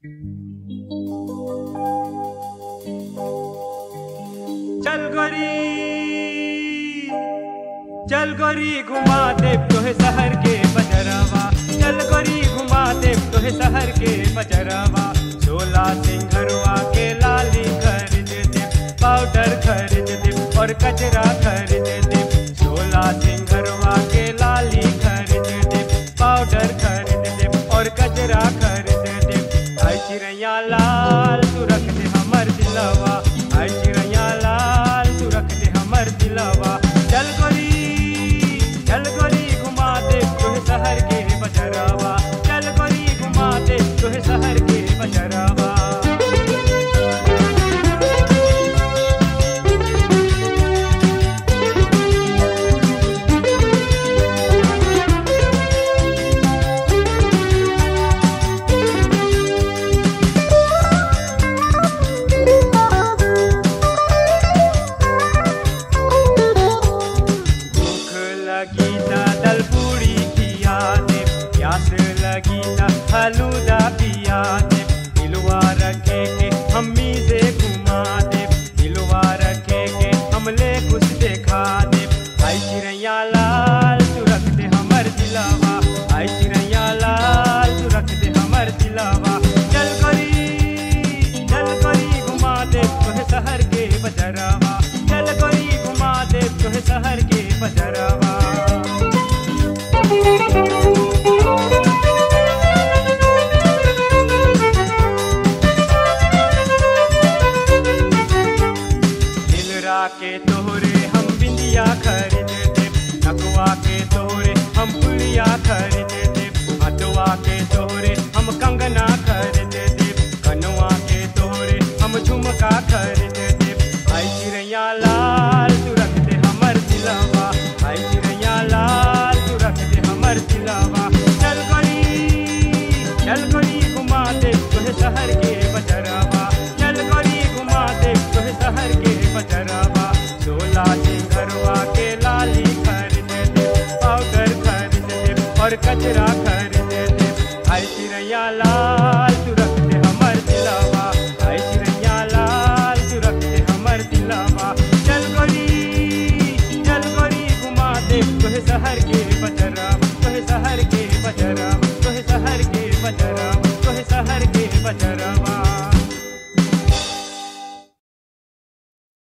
चल गोरी घुमा दे तोहे शहर के बजरवा। चल गोरी घुमा दे तोहे शहर के बजरवा। झोला सिंघरवा के लाली खरीद दे, पाउडर खरीद दे और कचरा खरीद दे। झोला सिंघरवा के लाली खरीद दे, पाउडर खरीद दे और कचरा खरीद दे। आई चिड़ैया लाल तू रख दे हमर दिलवा। आई चिड़ैया लाल तू रख दे हमर दिलवा। चल गोरी घुमा दे तोहे शहर के बजरवा। चल गोरी घुमा दे तोहे शहर के बजरवा। लगी ना फलूदा पिया दे, दिलवा रखे के हम्मी से घुमा दे। दिलवा रखे के हमले कुछ देखा दे। आई चिड़ैया लाल तू रख दे हमर दिलवा। आई चिड़ैया लाल तू रख दे हमर दिलवा। चल गोरी घुमा दे तोहे शहर के बजरवा। चल गोरी घुमा दे तोहे शहर के बजरवा। के तोहरे हम बिंदिया खरीद दे, नकवा के तोहरे हम पुलिया खरीद दे। हथवा के तोहरे हम कंगना खरीद दे, कनवा के तोहरे हम झुमका खरीद दे। आई चिड़ैया लाल तू रख दे हमर दिलवा। आई चिड़ैया लाल तू रख दे हमर दिलवा। चल गोरी घुमा दे तोहे शहर के बजरवा। चल गोरी घुमा दे तोहे शहर के बजरवा। झोला सिंघरवा के लाली खरीद दे, पाउडर खरीद दे और कचरा खरीद